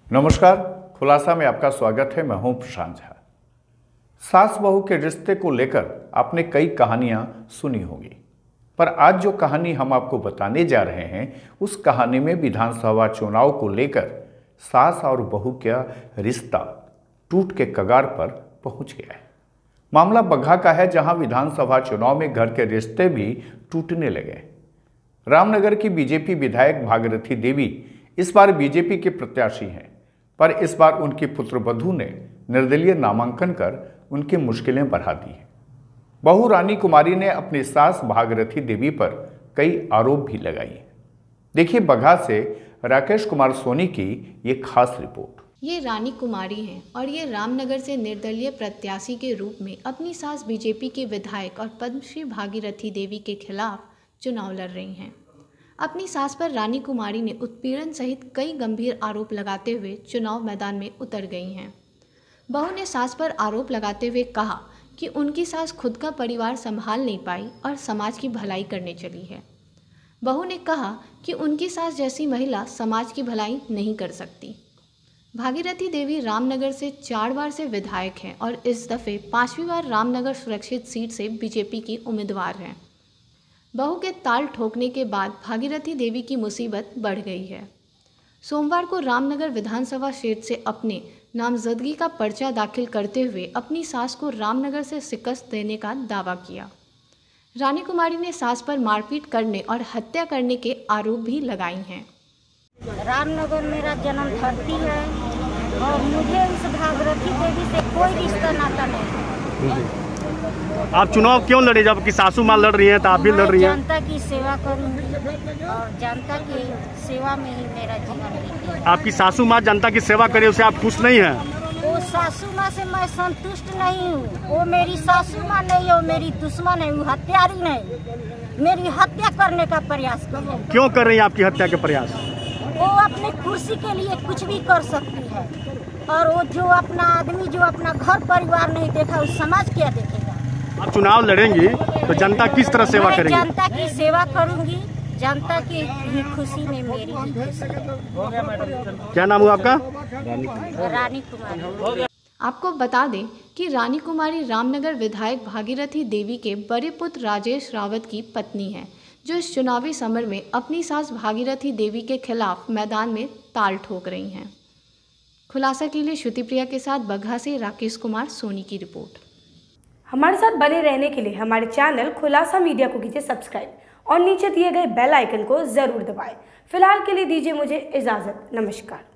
नमस्कार, खुलासा में आपका स्वागत है। मैं हूं प्रशांत झा। सास बहू के रिश्ते को लेकर आपने कई कहानियां सुनी होंगी, पर आज जो कहानी हम आपको बताने जा रहे हैं उस कहानी में विधानसभा चुनाव को लेकर सास और बहू का रिश्ता टूट के कगार पर पहुंच गया है। मामला बगहा का है, जहां विधानसभा चुनाव में घर के रिश्ते भी टूटने लगे। रामनगर की बीजेपी विधायक भागीरथी देवी इस बार बीजेपी के प्रत्याशी हैं, पर इस बार उनकी पुत्रवधू ने निर्दलीय नामांकन कर उनकी मुश्किलें बढ़ा दी हैं। बहू रानी कुमारी ने अपनी सास भागीरथी देवी पर कई आरोप भी लगाए हैं। देखिए बगहा से राकेश कुमार सोनी की ये खास रिपोर्ट। ये रानी कुमारी हैं और ये रामनगर से निर्दलीय प्रत्याशी के रूप में अपनी सास बीजेपी के विधायक और पद्मश्री भागीरथी देवी के खिलाफ चुनाव लड़ रही हैं। अपनी सास पर रानी कुमारी ने उत्पीड़न सहित कई गंभीर आरोप लगाते हुए चुनाव मैदान में उतर गई हैं। बहू ने सास पर आरोप लगाते हुए कहा कि उनकी सास खुद का परिवार संभाल नहीं पाई और समाज की भलाई करने चली है। बहू ने कहा कि उनकी सास जैसी महिला समाज की भलाई नहीं कर सकती। भागीरथी देवी रामनगर से 4 बार से विधायक हैं और इस दफ़े 5वीं बार रामनगर सुरक्षित सीट से बीजेपी की उम्मीदवार हैं। बहू के ताल ठोकने के बाद भागीरथी देवी की मुसीबत बढ़ गई है। सोमवार को रामनगर विधानसभा क्षेत्र से अपने नामजदगी का पर्चा दाखिल करते हुए अपनी सास को रामनगर से शिकस्त देने का दावा किया। रानी कुमारी ने सास पर मारपीट करने और हत्या करने के आरोप भी लगाए हैं। रामनगर मेरा जन्म धरती है और मुझे इस भागीरथी देवी से कोई रिश्ता नाता नहीं है। आप चुनाव क्यों लड़े? जब कि सासू माँ लड़ रही हैं तो आप भी लड़ रही हैं। जनता की सेवा करूं और जनता की सेवा में ही मेरा जीवन बीते। आपकी सासू माँ जनता की सेवा करे, उसे आप खुश नहीं हैं? वो सासू माँ से मैं संतुष्ट नहीं हूँ। वो मेरी सासू माँ नहीं है, वो मेरी दुश्मन है, वो हत्यारी नहीं। मेरी हत्या करने का प्रयास कर। क्यों कर रही हैं आपकी हत्या के प्रयास? वो अपनी कुर्सी के लिए कुछ भी कर सकती है और वो जो अपना आदमी जो अपना घर परिवार नहीं देखा, उस समाज क्या देखेगा? आप चुनाव लड़ेंगी तो जनता किस तरह सेवा करेंगी? जनता की सेवा करूंगी, जनता की ही खुशी में मेरी भी खुशी है। क्या नाम हुआ आपका? रानी कुमारी। आपको बता दें कि रानी कुमारी रामनगर विधायक भागीरथी देवी के बड़े पुत्र राजेश रावत की पत्नी हैं, जो इस चुनावी समर में अपनी सास भागीरथी देवी के खिलाफ मैदान में ताल ठोक रही हैं। खुलासा के लिए श्रुतिप्रिया के साथ बगहा से राकेश कुमार सोनी की रिपोर्ट। हमारे साथ बने रहने के लिए हमारे चैनल खुलासा मीडिया को कीजिए सब्सक्राइब और नीचे दिए गए बेल आइकन को जरूर दबाएं। फिलहाल के लिए दीजिए मुझे इजाजत। नमस्कार।